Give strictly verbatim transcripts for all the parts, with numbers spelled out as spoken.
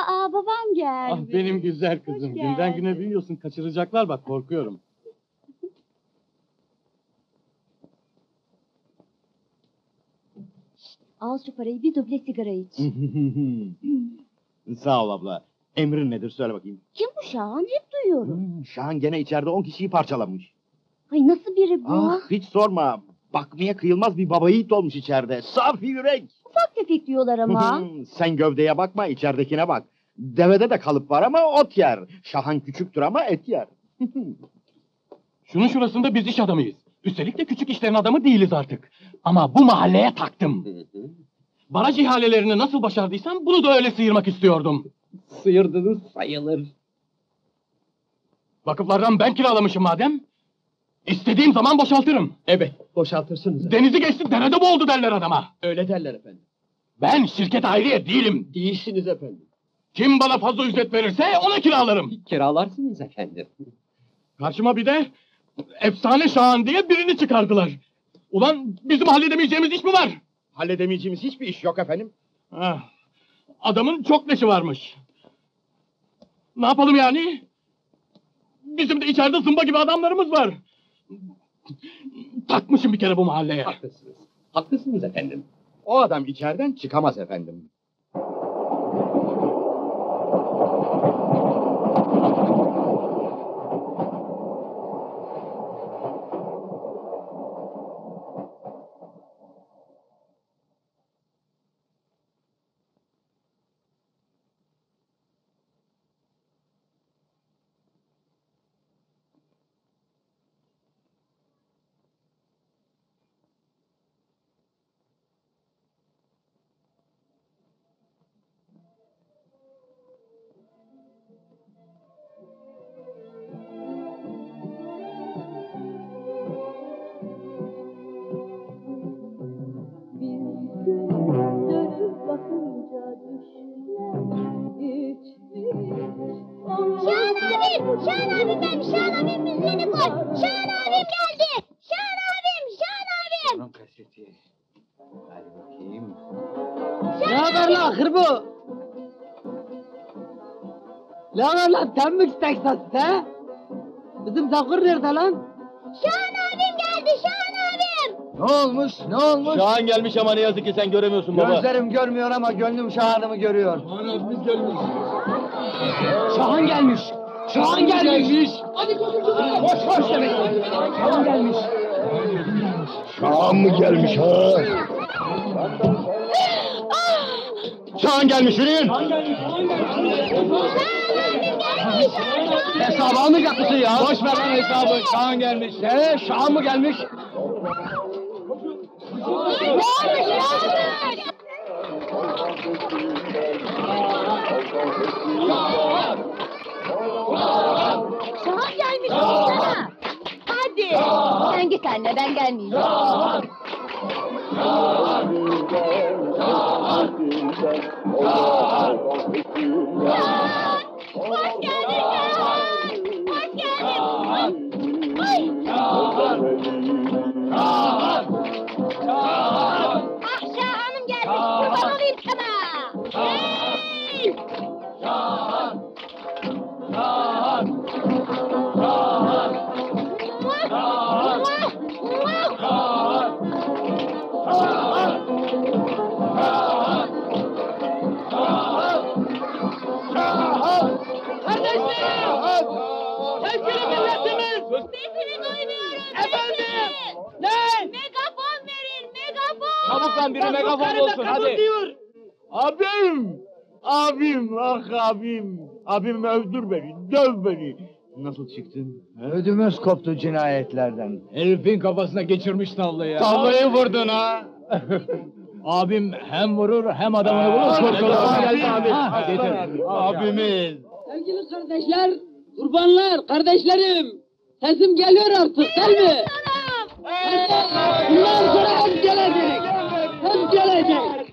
Aa, babam geldi. Ah benim güzel kızım. Günden güne büyüyorsun. Kaçıracaklar bak, korkuyorum. Al şu parayı, bir duble sigara iç. Sağ ol abla. Emrin nedir söyle bakayım. Kim bu Şahan? Hep duyuyorum. Hmm, Şahan gene içeride on kişiyi parçalamış. Ay, nasıl biri bu? Ah hiç sorma. Bakmaya kıyılmaz bir baba yiğit olmuş içeride. Safi yürek. Ufak tefek diyorlar ama. Sen gövdeye bakma, içeridekine bak. Devede de kalıp var ama ot yer. Şahan küçüktür ama et yer. Şunun şurasında biz iş adamıyız. Üstelik de küçük işlerin adamı değiliz artık. Ama bu mahalleye taktım. Baraj ihalelerini nasıl başardıysam bunu da öyle sıyırmak istiyordum. Sıyırdınız sayılır. Vakıflardan ben kiralamışım madem. İstediğim zaman boşaltırım. Evet, boşaltırsınız. Denizi geçti, derede boğuldu derler adama. Öyle derler efendim. Ben şirket ayrıye değilim. Değilsiniz efendim. Kim bana fazla ücret verirse ona kiralarım. Kiralarsınız efendim. Karşıma bir de efsane Şahan diye birini çıkardılar. Ulan bizim halledemeyeceğimiz iş mi var? Halledemeyeceğimiz hiçbir iş yok efendim. Ah, adamın çok leşi varmış. Ne yapalım yani? Bizim de içeride zımba gibi adamlarımız var. Takmışım bir kere bu mahalleye. Haklısınız. Haklısınız efendim. O adam içeriden çıkamaz efendim. Şahan abim! Şahan abim ben! Şahan abim müziğini koy! Şahan abim geldi! Şahan abim! Şahan abim! Lan kaseti. Hadi bakayım. Ne haber lan hırbu? Ne haber lan Temmük Texas he? Bizim Zakur nerede lan? Şahan abim geldi! Şahan abim! Ne olmuş ne olmuş? Şahan gelmiş ama ne yazık ki sen göremiyorsun baba. Gözlerim görmüyor ama gönlüm Şahan'ımı görüyor. Şahan gelmiş. Şahan gelmiş. Hadi koş koş koş demek. Şahan gelmiş. Şahan mı gelmiş ha? Şahan gelmiş yürüyün. Hesabı almayacak mısın ya? Boş ver lan hesabı. Şahan gelmiş. Ee, Şahan mı gelmiş? Ne olmuş? Ne olmuş? Şahan gelmiş sana. Hadi. Sen git anne, ben gelmeyeyim. Şahan! Hoş geldin Şahan! Hoş geldin! Ay! Ah Şahan'ım gelmiş! Kurban olayım sana! Hey! Sesini duymuyorum! Efendim! Sesini! Ne? Megafon verin! Megafon! Çabuk lan biri megafon olsun hadi. Diyor. Abim! Abim! Ah abim! Abim öldür beni, döv beni. Nasıl çıktın? Ödümüz koptu cinayetlerden. Herifin kafasına geçirmiş tavlayı. Tavlayı vurdun ha! Abim hem vurur hem adamını bulur. Kurtulur. Geldi abi. Ha, Getir. Abimiz! Sevgili kardeşler, kurbanlar, kardeşlerim. Sesim geliyor artık değil mi? Bundan sonra hem gelecek. Hem gelecek.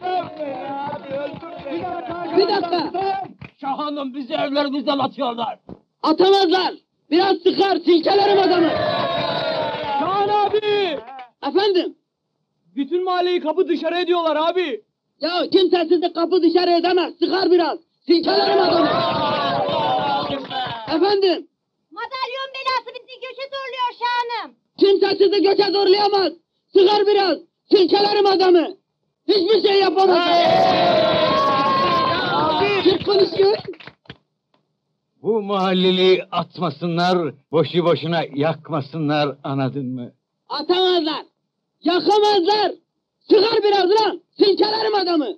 Bir dakika. Şahan'ım bizi evlerimizden atıyorlar. Atamazlar. Biraz sıkar, silkelerim adamı. Şahan abi! Efendim? Bütün mahalleyi kapı dışarı ediyorlar abi. Ya kimse sizi kapı dışarı edemez. Sıkar biraz. Silkelerim adamı. Efendim, Madalyon belası bizi göçe zorluyor şahanım. kimse sizi göçe zorlayamaz. Sıkar biraz, silkelerim adamı. Hiçbir şey yapamaz. Kim konuşuyor? Bu mahalleli atmasınlar, boşu boşuna yakmasınlar, anladın mı? Atamazlar, yakamazlar. Sıkar biraz lan, silkelerim adamı.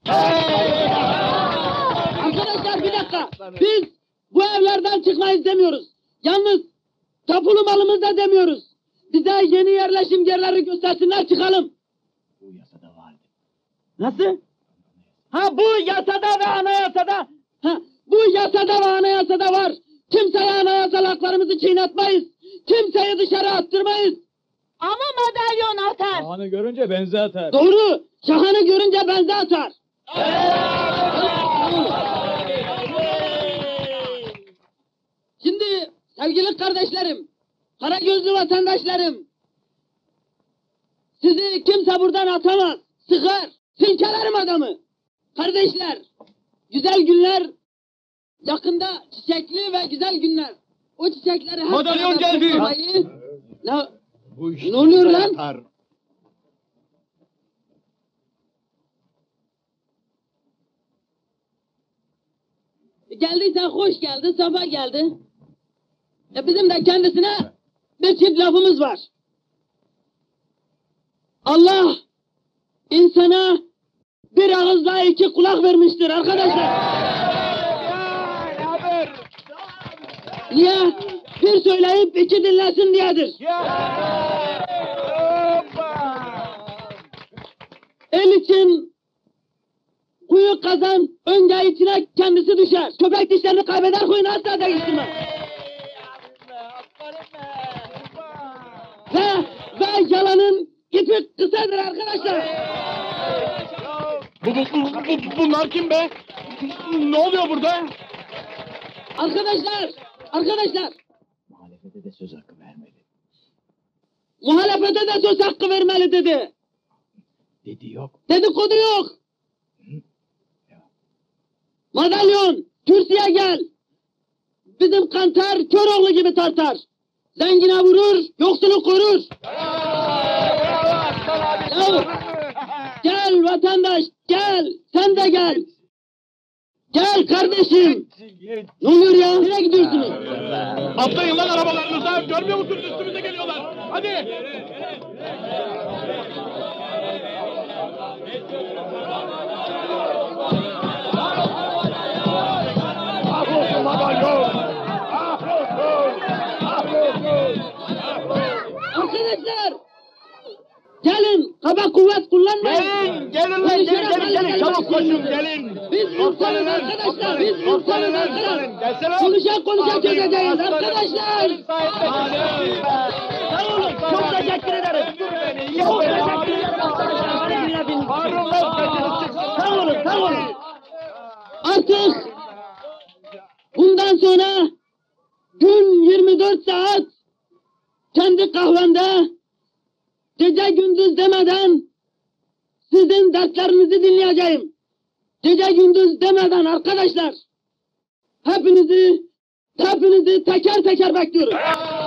Arkadaşlar bir dakika, biz bu evlerden çıkmayız demiyoruz. Yalnız tapulu malımız da demiyoruz. Bize yeni yerleşim yerleri göstersinler, çıkalım. Bu yasada vardı. Nasıl? Ha bu yasada ve anayasada. Ha bu yasada ve anayasada var. Kimseye anayasal haklarımızı çiğnetmeyiz. Kimseyi dışarı attırmayız. Ama madalyon atar. Şahanı görünce benze atar. Doğru. Şahanı görünce benze atar. Şimdi sevgili kardeşlerim, kara gözlü vatandaşlarım, sizi kimse buradan atamaz, sıkar, silkelerim adamı. Kardeşler, güzel günler, yakında çiçekli ve güzel günler. O çiçekleri hep Madalyon beraber geldi. toplamayı- Ne, Bu ne oluyor lan? atar. Geldiysen hoş geldi, sabah geldi. E bizim de kendisine bir çift lafımız var. Allah insana bir ağızla iki kulak vermiştir arkadaşlar. Niye? Bir söyleyip iki dinlesin diyedir. El için kuyu kazan, önce içine kendisi düşer. Köpek dişlerini kaybeder, kuyunu asla değiştirmez. Ve, ve yalanın ipi kısadır arkadaşlar. Bu, bu, bu, bu- bunlar kim be? Ne oluyor burada? Arkadaşlar, arkadaşlar, Muhalefete de söz hakkı vermedi. muhalefete de söz hakkı vermeli dedi. Dedi yok. Dedikodu yok. Madalyon, kürsüye gel. Bizim kantar Köroğlu gibi tartar. Zengine vurur, yoksulu korur. Ya, gel vatandaş, gel. Sen de gel. Gel kardeşim. Ne oluyor ya? Nereye gidiyorsunuz? Atlayın lan arabalarınıza. Görmüyor musunuz üstümüze geliyorlar. Hadi. Arkadaşlar. Gelin, kaba kuvvet kullanmayın. Gelin, gelin lan, gelin, gelin, gelin, çabuk koşun, gelin. Biz insanız arkadaşlar, biz insanız Gelsene. arkadaşlar. Konuşa konuşa çözeceğiz arkadaşlar. Sağ olun, çok teşekkür ederim. Çok teşekkür ederim arkadaşlar. Sağ olun, sağ olun. Artık bundan sonra gün yirmi dört saat kendi kahvemde gece gündüz demeden sizin dertlerinizi dinleyeceğim. Gece gündüz demeden arkadaşlar hepinizi hepinizi teker teker bekliyorum.